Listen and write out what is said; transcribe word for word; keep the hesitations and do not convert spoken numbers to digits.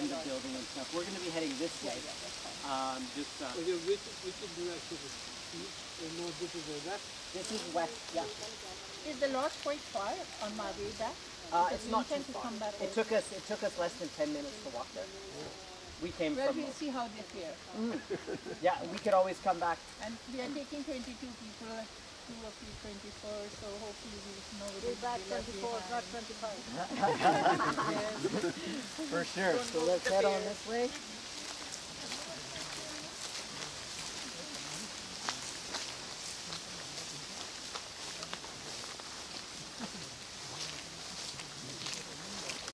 in the building and stuff. We're going to be heading this way. Um, just. Uh, okay, which which direction is east? No, this is the west. This is west. Yeah. Is the lodge quite far on my way back? Uh, it's not too to far. come back It took us. It took us less than ten minutes to walk there. We came well, from. Well, we'll see how they fare. Mm. Yeah, we could always come back. And we are taking twenty-two people, two of you twenty-four, so hopefully we know it. We're back twenty-four, not twenty-five. For sure. So let's head on this way.